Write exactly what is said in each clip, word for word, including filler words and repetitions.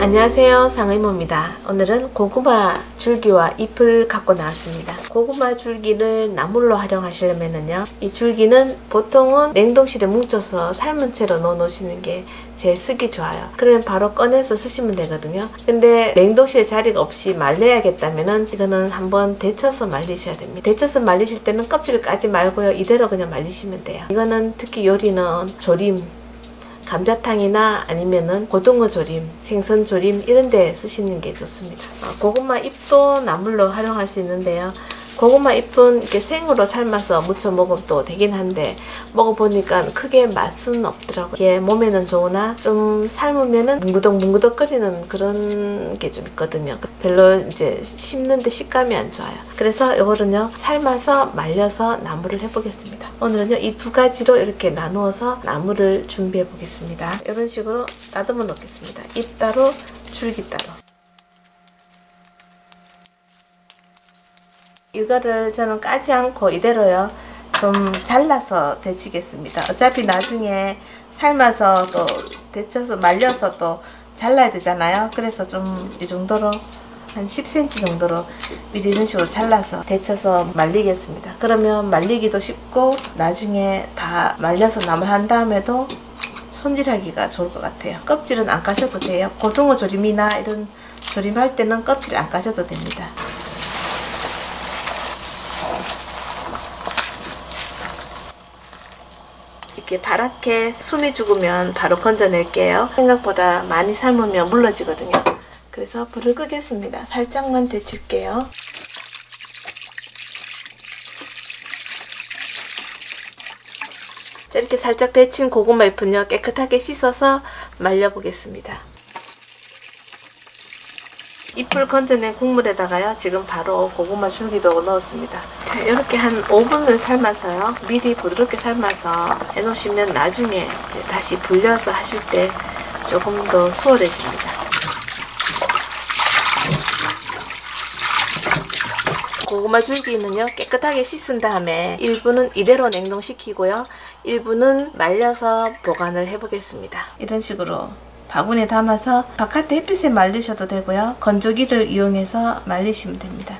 안녕하세요, 상의모입니다. 오늘은 고구마 줄기와 잎을 갖고 나왔습니다. 고구마 줄기를 나물로 활용하시려면요, 이 줄기는 보통은 냉동실에 뭉쳐서 삶은 채로 넣어 놓으시는 게 제일 쓰기 좋아요. 그러면 바로 꺼내서 쓰시면 되거든요. 근데 냉동실에 자리가 없이 말려야겠다면은 이거는 한번 데쳐서 말리셔야 됩니다. 데쳐서 말리실 때는 껍질을 까지 말고요, 이대로 그냥 말리시면 돼요. 이거는 특히 요리는 조림, 감자탕이나 아니면은 고등어 조림, 생선 조림 이런 데 쓰시는 게 좋습니다. 어, 고구마 잎도 나물로 활용할 수 있는데요. 고구마 잎은 이렇게 생으로 삶아서 무쳐 먹으면 또 되긴 한데 먹어보니까 크게 맛은 없더라고요. 이게 몸에는 좋으나 좀 삶으면은 뭉구덕 뭉구덕 끓이는 그런 게 좀 있거든요. 별로 이제 씹는데 식감이 안 좋아요. 그래서 이거는요, 삶아서 말려서 나물을 해보겠습니다. 오늘은요, 이 두 가지로 이렇게 나누어서 나물을 준비해 보겠습니다. 이런 식으로 다듬어 놓겠습니다. 잎 따로, 줄기 따로. 이거를 저는 까지 않고 이대로요, 좀 잘라서 데치겠습니다. 어차피 나중에 삶아서 또 데쳐서 말려서 또 잘라야 되잖아요. 그래서 좀 이 정도로 한 십 센티미터 정도로 미리 이런 식으로 잘라서 데쳐서 말리겠습니다. 그러면 말리기도 쉽고 나중에 다 말려서 나물 한 다음에도 손질하기가 좋을 것 같아요. 껍질은 안 까셔도 돼요. 고등어 조림이나 이런 조림할 때는 껍질 안 까셔도 됩니다. 이렇게 파랗게 숨이 죽으면 바로 건져낼게요. 생각보다 많이 삶으면 물러지거든요. 그래서 불을 끄겠습니다. 살짝만 데칠게요. 자, 이렇게 살짝 데친 고구마 잎은요, 깨끗하게 씻어서 말려보겠습니다. 잎을 건져낸 국물에다가요, 지금 바로 고구마 줄기도 넣었습니다. 자, 이렇게 한 오 분을 삶아서요, 미리 부드럽게 삶아서 해놓으시면 나중에 이제 다시 불려서 하실 때 조금 더 수월해집니다. 고구마 줄기는요, 깨끗하게 씻은 다음에 일부는 이대로 냉동시키고요, 일부는 말려서 보관을 해보겠습니다. 이런 식으로 바구니에 담아서 바깥에 햇빛에 말리셔도 되고요, 건조기를 이용해서 말리시면 됩니다.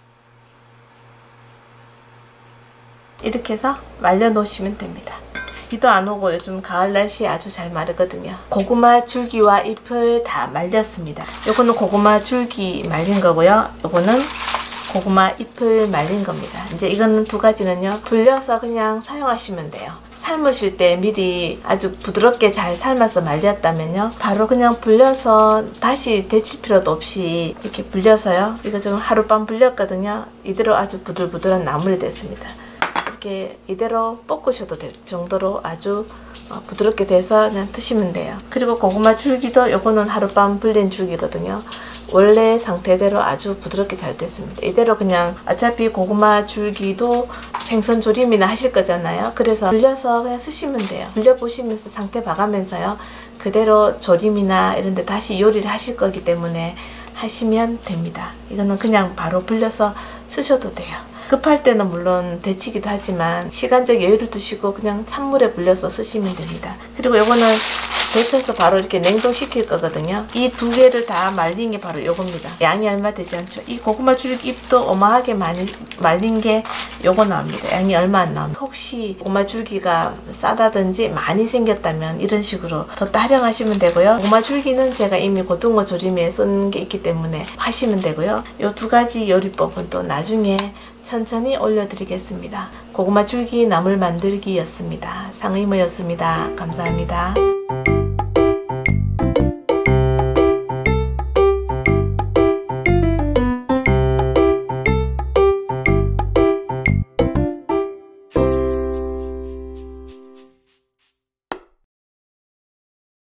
이렇게 해서 말려 놓으시면 됩니다. 비도 안 오고 요즘 가을 날씨에 아주 잘 마르거든요. 고구마 줄기와 잎을 다 말렸습니다. 요거는 고구마 줄기 말린 거고요, 요거는 고구마 잎을 말린 겁니다. 이제 이거는 두 가지는요, 불려서 그냥 사용하시면 돼요. 삶으실 때 미리 아주 부드럽게 잘 삶아서 말렸다면요, 바로 그냥 불려서 다시 데칠 필요도 없이 이렇게 불려서요, 이거 지금 하룻밤 불렸거든요. 이대로 아주 부들부들한 나물이 됐습니다. 이렇게 이대로 볶으셔도 될 정도로 아주 부드럽게 돼서 그냥 드시면 돼요. 그리고 고구마 줄기도 요거는 하룻밤 불린 줄기거든요. 원래 상태대로 아주 부드럽게 잘 됐습니다. 이대로 그냥 어차피 고구마 줄기도 생선 조림이나 하실 거잖아요. 그래서 불려서 그냥 쓰시면 돼요. 불려보시면서 상태 봐가면서요, 그대로 조림이나 이런 데 다시 요리를 하실 거기 때문에 하시면 됩니다. 이거는 그냥 바로 불려서 쓰셔도 돼요. 급할 때는 물론 데치기도 하지만 시간적 여유를 두시고 그냥 찬물에 불려서 쓰시면 됩니다. 그리고 요거는 데쳐서 바로 이렇게 냉동시킬 거거든요. 이 두 개를 다 말린 게 바로 요겁니다. 양이 얼마 되지 않죠. 이 고구마 줄기 잎도 어마하게 많이 말린 게 요거 나옵니다. 양이 얼마 안 나옵니다. 혹시 고구마 줄기가 싸다든지 많이 생겼다면 이런 식으로 더 활용하시면 되고요. 고구마 줄기는 제가 이미 고등어 조림에 쓴 게 있기 때문에 하시면 되고요. 요 두 가지 요리법은 또 나중에 천천히 올려드리겠습니다. 고구마 줄기 나물 만들기였습니다. 상의모였습니다. 감사합니다.